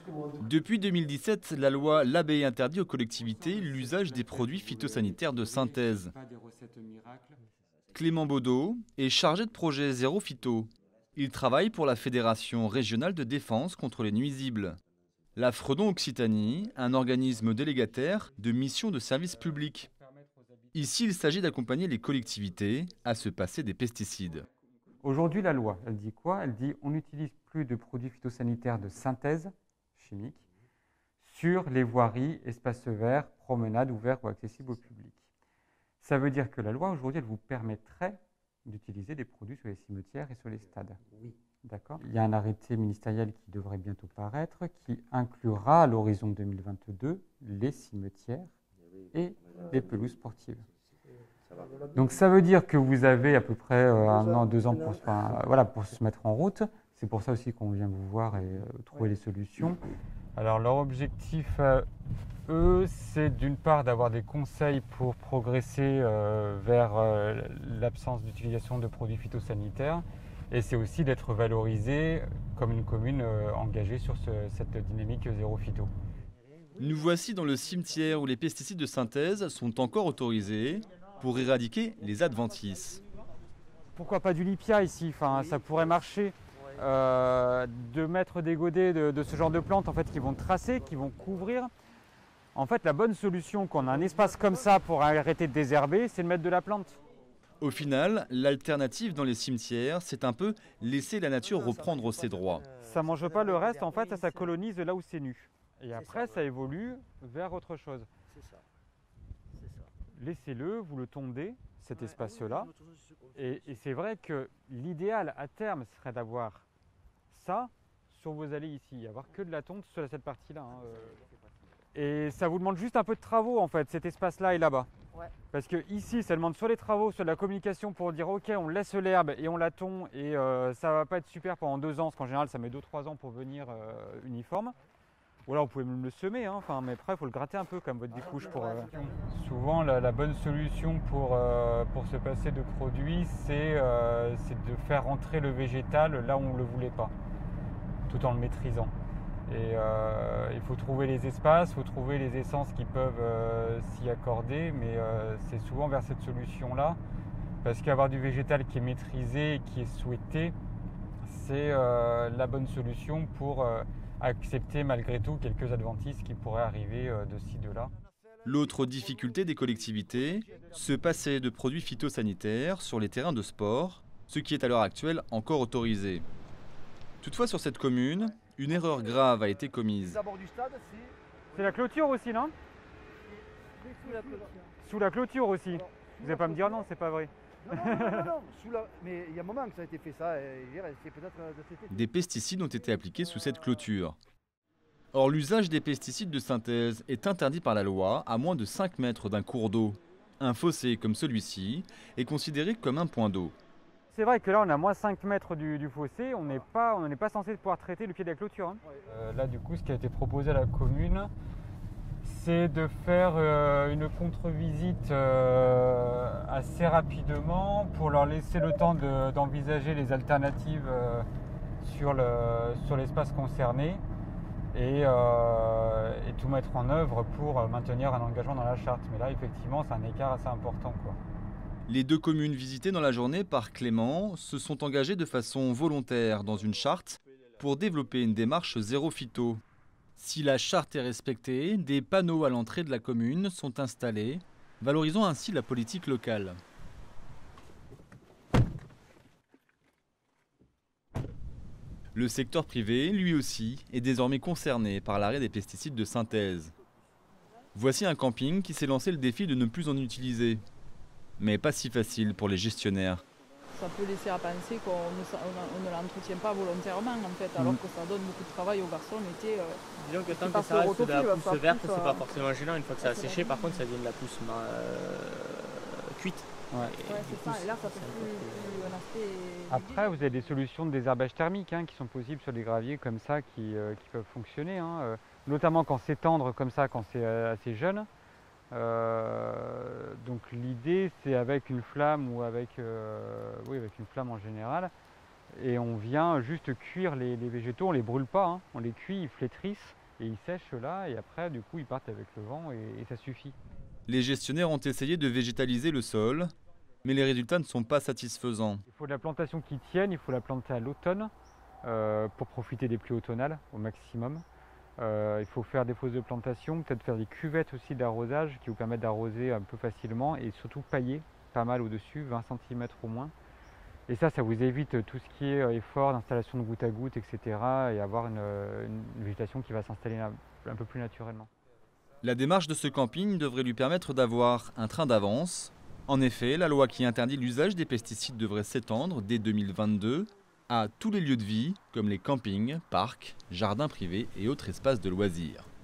Depuis 2017, la loi l'ABE interdit aux collectivités l'usage des produits phytosanitaires de synthèse. Clément Baudot est chargé de projet Zéro Phyto. Il travaille pour la Fédération régionale de défense contre les nuisibles. La Fredon Occitanie, un organisme délégataire de mission de service public. Ici, il s'agit d'accompagner les collectivités à se passer des pesticides. Aujourd'hui, la loi, elle dit quoi? Elle dit on n'utilise plus de produits phytosanitaires de synthèse chimique sur les voiries, espaces verts, promenades ouverts ou accessibles au public. Ça veut dire que la loi, aujourd'hui, elle vous permettrait d'utiliser des produits sur les cimetières et sur les stades. Oui. D'accord. Il y a un arrêté ministériel qui devrait bientôt paraître, qui inclura à l'horizon 2022 les cimetières et les pelouses sportives. Donc ça veut dire que vous avez à peu près 1 an, 2 ans pour se mettre en route. C'est pour ça aussi qu'on vient vous voir et trouver les solutions. Alors leur objectif, eux, c'est d'une part d'avoir des conseils pour progresser vers l'absence d'utilisation de produits phytosanitaires. Et c'est aussi d'être valorisé comme une commune engagée sur cette dynamique zéro phyto. Nous voici dans le cimetière où les pesticides de synthèse sont encore autorisés pour éradiquer les adventices. Pourquoi pas du lipia ici? Enfin, ça pourrait marcher. De mettre des godets de ce genre de plantes en fait, qui vont tracer, qui vont couvrir. En fait, la bonne solution quand on a un espace comme ça pour arrêter de désherber, c'est de mettre de la plante. Au final, l'alternative dans les cimetières, c'est un peu laisser la nature reprendre ses droits. Ça ne mange pas le reste, en fait, ça colonise là où c'est nu. Et après, ça évolue vers autre chose. C'est ça. Laissez-le, vous le tondez, cet espace-là. Et c'est vrai que l'idéal à terme serait d'avoir ça sur vos allées ici, avoir que de la tonte sur cette partie-là. Et ça vous demande juste un peu de travaux en fait, cet espace-là et là-bas. Ouais. Parce que ici, ça demande soit les travaux, soit de la communication pour dire ok, on laisse l'herbe et on la tond et ça va pas être super pendant 2 ans, parce qu'en général ça met 2-3 ans pour venir uniforme. Ou alors vous pouvez même le semer, hein, mais après il faut le gratter un peu comme votre découche. Souvent la bonne solution pour se passer de produits, c'est de faire rentrer le végétal là où on ne le voulait pas, tout en le maîtrisant. Et il faut trouver les espaces, il faut trouver les essences qui peuvent s'y accorder, mais c'est souvent vers cette solution-là, parce qu'avoir du végétal qui est maîtrisé et qui est souhaité, c'est la bonne solution pour accepter malgré tout quelques adventices qui pourraient arriver de ci, de là. L'autre difficulté des collectivités, se passer de produits phytosanitaires sur les terrains de sport, ce qui est à l'heure actuelle encore autorisé. Toutefois, sur cette commune, une erreur grave a été commise. C'est la clôture aussi, non? Sous la clôture aussi. Vous n'allez pas me dire non, c'est pas vrai. Non. Mais il y a un moment que ça a été fait ça, et c'est peut-être de cet été. Des pesticides ont été appliqués sous cette clôture. Or, l'usage des pesticides de synthèse est interdit par la loi à moins de 5 mètres d'un cours d'eau. Un fossé comme celui-ci est considéré comme un point d'eau. C'est vrai que là, on a moins 5 mètres du fossé, on n'est pas censé pouvoir traiter le pied de la clôture. Hein. Là, du coup, ce qui a été proposé à la commune, c'est de faire une contre-visite assez rapidement pour leur laisser le temps d'envisager les alternatives sur l'espace concerné et tout mettre en œuvre pour maintenir un engagement dans la charte. Mais là, effectivement, c'est un écart assez important, quoi. Les 2 communes visitées dans la journée par Clément se sont engagées de façon volontaire dans une charte pour développer une démarche zéro phyto. Si la charte est respectée, des panneaux à l'entrée de la commune sont installés, valorisant ainsi la politique locale. Le secteur privé, lui aussi, est désormais concerné par l'arrêt des pesticides de synthèse. Voici un camping qui s'est lancé le défi de ne plus en utiliser. Mais pas si facile pour les gestionnaires. Ça peut laisser à penser qu'on ne l'entretient pas volontairement en fait, alors que ça donne beaucoup de travail aux garçons l'été. Disons que tant que ça reste de la pousse verte, c'est pas forcément gênant. Une fois que ça a séché, par contre, ça devient de la pousse cuite. Ouais. C'est ça, et là ça peut plus un aspect. Après, vous avez des solutions de désherbage thermique qui sont possibles sur les graviers comme ça, qui peuvent fonctionner, notamment quand c'est tendre comme ça, quand c'est assez jeune. Donc l'idée c'est avec une flamme ou avec une flamme en général, et on vient juste cuire les végétaux, on les brûle pas, hein. On les cuit, ils flétrissent et ils sèchent là et après du coup ils partent avec le vent et ça suffit. Les gestionnaires ont essayé de végétaliser le sol, mais les résultats ne sont pas satisfaisants. Il faut de la plantation qui tienne, il faut la planter à l'automne pour profiter des pluies automnales au maximum. Il faut faire des fosses de plantation, peut-être faire des cuvettes aussi d'arrosage qui vous permettent d'arroser un peu facilement et surtout pailler pas mal au-dessus, 20 cm au moins. Et ça vous évite tout ce qui est effort d'installation de goutte à goutte, etc. et avoir une végétation qui va s'installer un peu plus naturellement. La démarche de ce camping devrait lui permettre d'avoir un train d'avance. En effet, la loi qui interdit l'usage des pesticides devrait s'étendre dès 2022 à tous les lieux de vie, comme les campings, parcs, jardins privés et autres espaces de loisirs.